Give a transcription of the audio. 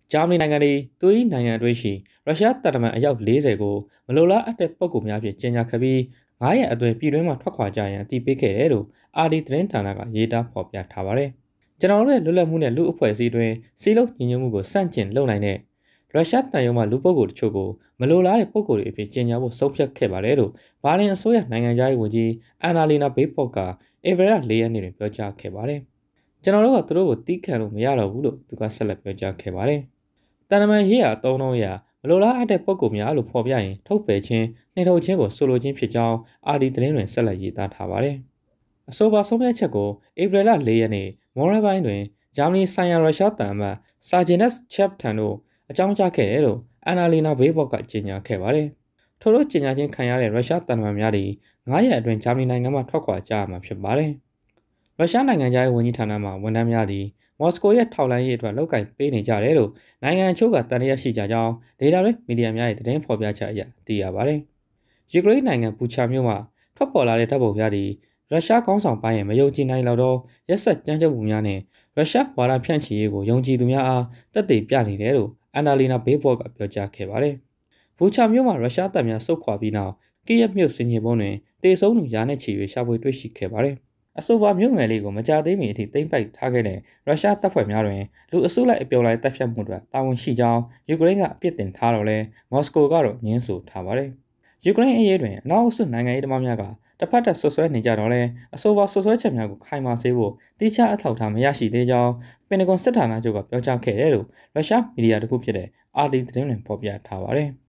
ဂျာမနီနိုင်ငံသည်သူ၏နိုင်ငံအတွင်းရှိရုရှားတပ်တမန်အယောက်40ကိုမလိုလားအပ်တဲ့ပုံကူများဖြင့်ကျင်းပခဲ့ပြီး9ရက်အတွင်းပြည်တွင်းမှထွက်ခွာကြရန်အတည်ပြုခဲ့တယ်လို့အာဒီသတင်းဌာနကရေးသားဖော်ပြထားပါတယ်။ကျွန်တော်တို့ရဲ့လွတ်လပ်မှုနဲ့လူအဖွဲ့အစည်းတွင်စီးလုံးညီညွတ်မှုကိုစန့်ကျင်လုပ်နိုင်တဲ့ရုရှားတန်ယုံမှလူပုဂ္ဂိုလ်တချို့ကိုမလိုလားတဲ့ပုဂ္ဂိုလ်တွေအဖြစ်ကျင်းပဖို့ဆုံးဖြတ်ခဲ့ပါတယ်လို့ဘာလင်အစိုးရနိုင်ငံသားရေးဝန်ကြီးအန်နာလီနာဘေးပေါက်ကဧပြီလ4ရက်နေ့တွင်ပြောကြားခဲ့ပါတယ်။ကျွန်တော်တို့ကသူတို့ကိုတီးခံလို့မရတော့ဘူးလို့သူကဆက်လက်ပြောကြားခဲ့ပါတယ်။တန်တမန်ရေးရာသုံးလုံးရာမလိုလားအပ်တဲ့ပုံကူများလို့ဖော်ပြရင်ထုတ်ပယ်ခြင်းနှိမ်ထုတ်ခြင်းကိုဆိုလိုခြင်းဖြစ်ကြောင်းအာဒီသတင်းတွင်ဆက်လက်ရေးသားထားပါတယ်။အဆိုပါဆုံးဖြတ်ချက်ကိုဧပြီလ4ရက်နေ့မော်ရပိုင်းတွင်ဂျာမနီဆိုင်ရာရုရှားတန်အမတ်ဆာဂျင်နက်ချက်ထန်တို့အကြောင်းကြားခဲ့တယ်လို့အန်နာလီနာဘေးဘော့ကကြေညာခဲ့ပါတယ်။ထို့သောကြေညာခြင်းခံရတဲ့ရုရှားတန်တမန်များသည်9ရက်အတွင်းဂျာမနီနိုင်ငံမှထွက်ခွာကြရမှာဖြစ်ပါတယ်။ရုရှားနိုင်ငံသားရေးဝန်ကြီးဌာနမှဝန်ထမ်းများသည်မော်စကိုရဲ့ထောက်လှမ်းရေးအတွက်လုပ်ကိုင်ပေးနေကြတယ်လို့နိုင်ငံအချို့ကတန်တရားရှိကြကြောင်းဒေတာတွင်မီဒီယာများရဲ့သတင်းဖော်ပြချက်အရသိရပါတယ်။ယူကရိန်းနိုင်ငံဘူချာမြို့မှထွက်ပေါ်လာတဲ့တပ်ပုံများသည်ရုရှားခေါင်းဆောင်ပိုင်းရဲ့မယုံကြည်နိုင်လောက်သောရက်စက်ကြမ်းကြုတ်မှုများနဲ့ရုရှားဝါဒဖြန့်ချီရေးကိုယုံကြည်သူများအားတက်တည်ပြနေတယ်လို့အန်နာလီနာဘေးဘော့ကပြောကြားခဲ့ပါတယ်။ဘူချာမြို့မှာရုရှားတပ်များဆုတ်ခွာပြီးနောက်ကိယက်မြို့စင်ကြီးပုံးတွင်တေဆုံးသူရာနဲ့ချီ၍ရှာဖွေတွေ့ရှိခဲ့ပါတယ်။အဆိုပါမြို့ငယ်လေးကိုမကြာသေးမီအထိသိမ်းပိုက်ထားခဲ့တဲ့ရုရှားတပ်ဖွဲ့များတွင်လူအစုလိုက်အပြုံလိုက်တပ်ဖြတ်မှုတွေတာဝန်ရှိကြောင်းယူကရိန်းကအပြစ်တင်ထားတော့လဲမော်စကိုကတော့ငြင်းဆိုထားပါတယ်။ယူကရိန်းအရေးတွင်အနောက်အဆုနိုင်ငံရေးသမားများကတစ်ဖက်သက်ဆွဆွဲနေကြတော့လဲအဆိုပါဆွဆွဲချက်များကိုခိုင်မာစေဖို့တိကျအထောက်အထားမရရှိသေးကြောင်းပင်တဂွန်စစ်ဌာနချုပ်ကပြောကြားခဲ့တယ်လို့ရုရှားမီဒီယာတစ်ခုဖြစ်တဲ့အာဒီသတင်းတွင်ဖော်ပြထားပါတယ်။